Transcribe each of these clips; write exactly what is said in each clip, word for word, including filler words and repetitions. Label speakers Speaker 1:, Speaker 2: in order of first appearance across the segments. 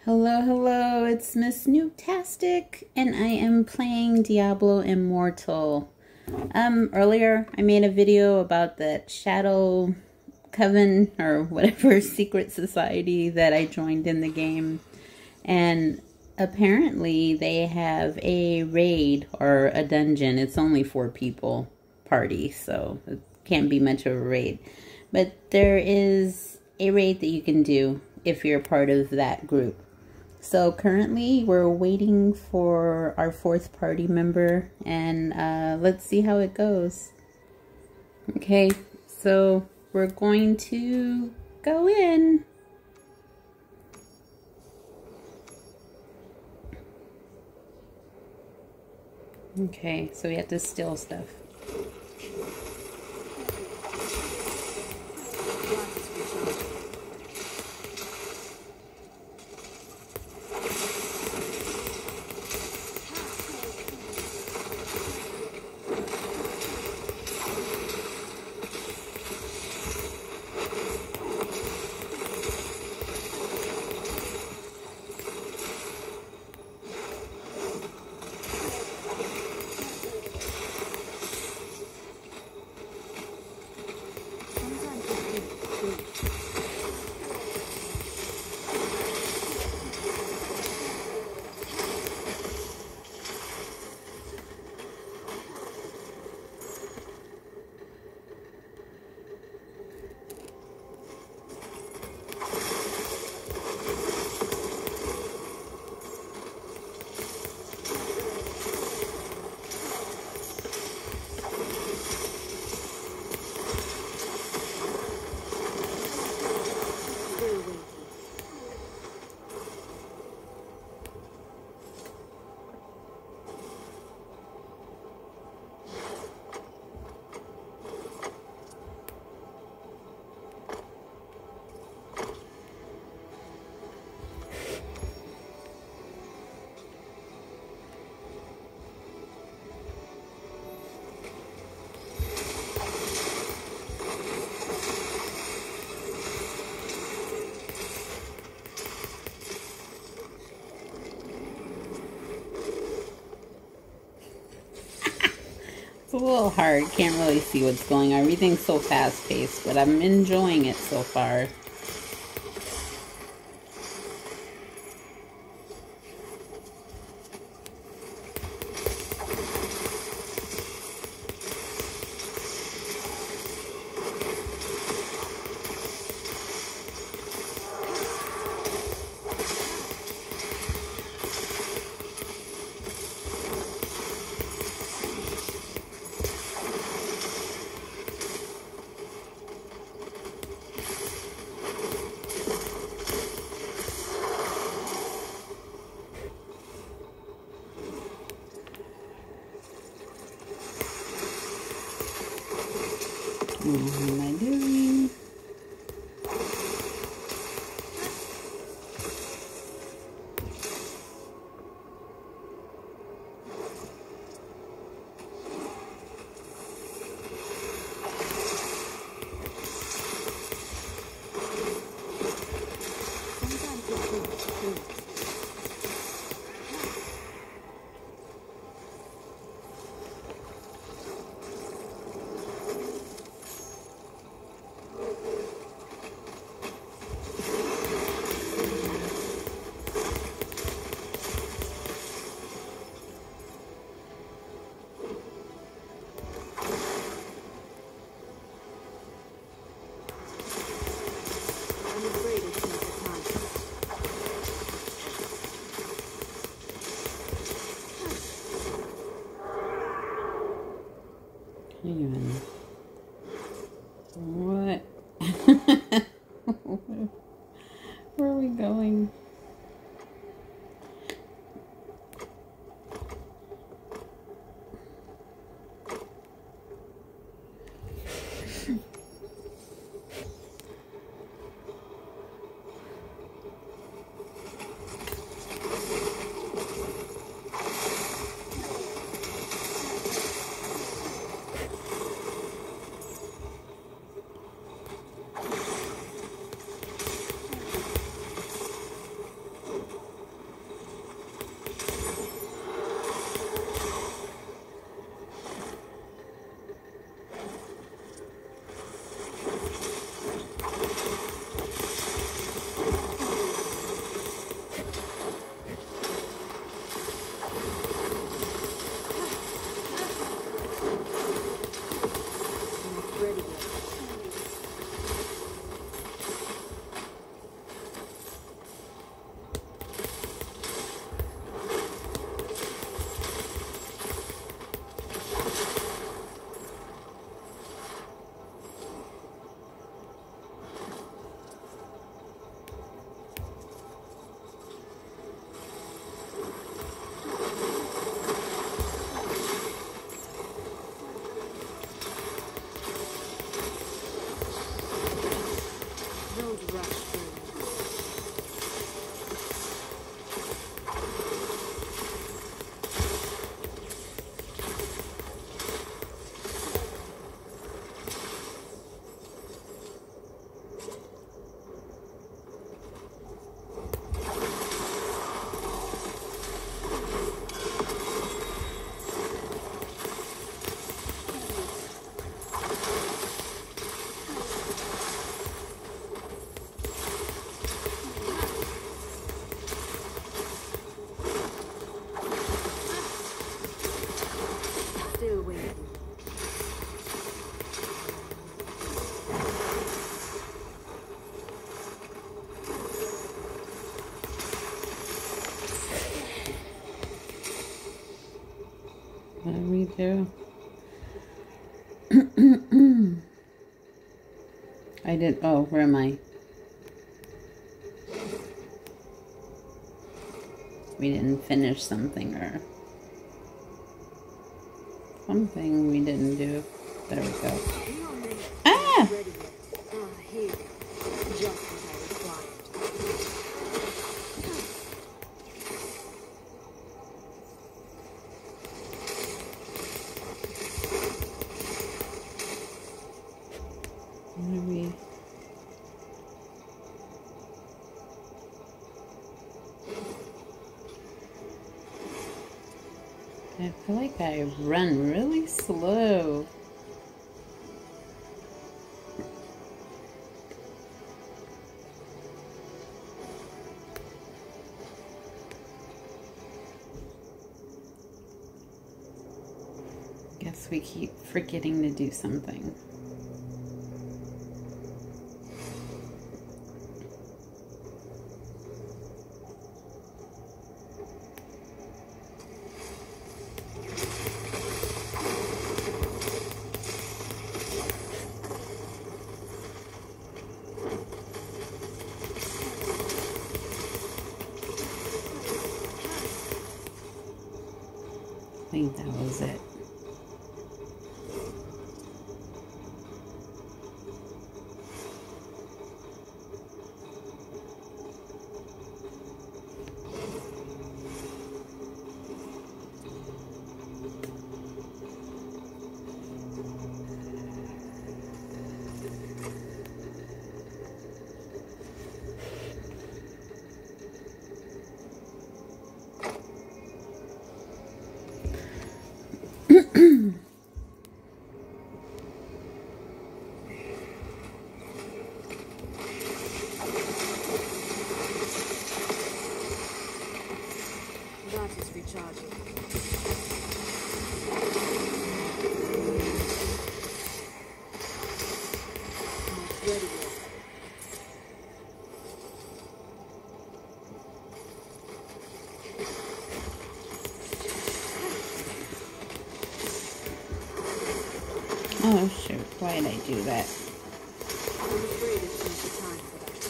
Speaker 1: Hello, hello, it's Miss Noobtastic, and I am playing Diablo Immortal. Um, earlier I made a video about that Shadow Coven, or whatever secret society that I joined in the game, and apparently they have a raid, or a dungeon. It's only four people party, so it can't be much of a raid. But there is a raid that you can do if you're part of that group. So currently we're waiting for our fourth party member, and uh, let's see how it goes. Okay, so we're going to go in. Okay, so we have to steal stuff. It's a little hard, can't really see what's going on. Everything's so fast-paced, but I'm enjoying it so far. What am I doing? What do we do? I did. Oh, where am I? We didn't finish something or something we didn't do. There we go. Ah! Maybe. I feel like I run really slow. Guess we keep forgetting to do something. I think that was it.
Speaker 2: That is recharging. Not ready yet.
Speaker 1: Oh shoot, why did I do that?
Speaker 2: I'm afraid it's not the time for that.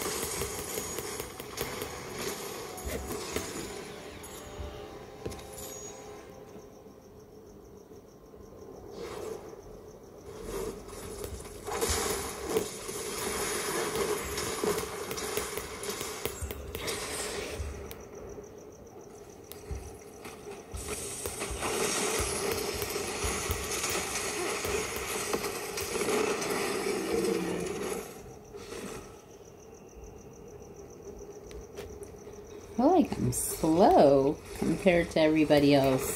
Speaker 1: I feel like I'm slow compared to everybody else.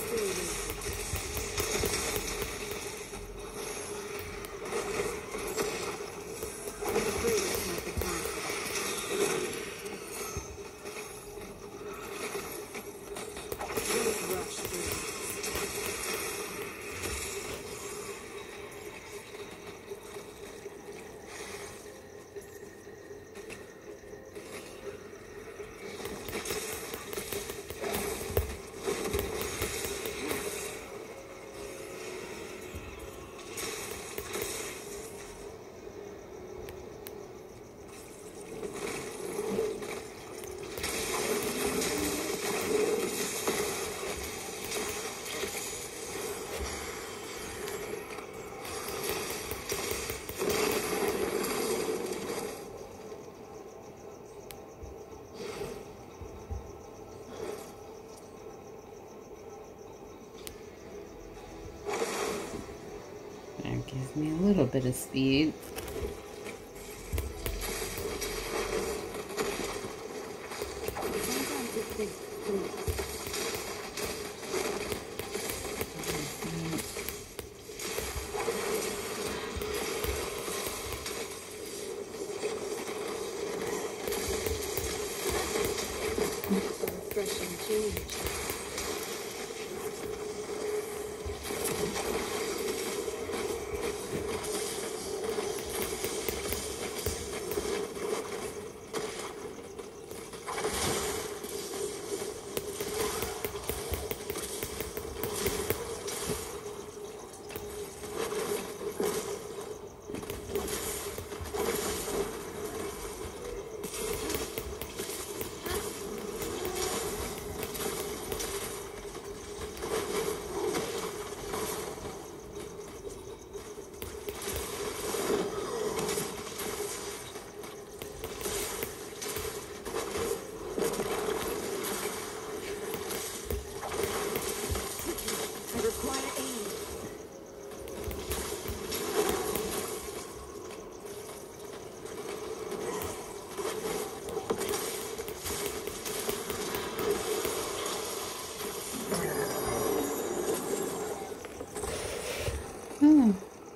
Speaker 1: That gives me a little bit of speed.
Speaker 2: Refreshing change.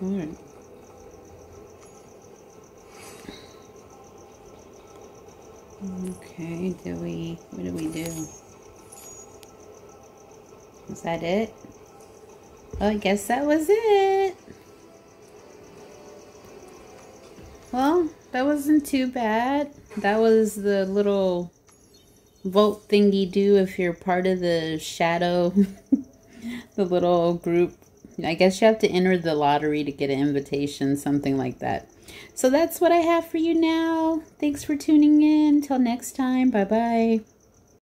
Speaker 1: Alright. Okay, do we, what do we do? Was that it? Well, I guess that was it. Well, that wasn't too bad. That was the little vote thingy do if you're part of the shadow, the little group. I guess you have to enter the lottery to get an invitation, something like that. So that's what I have for you now. Thanks for tuning in. Till next time. Bye-bye.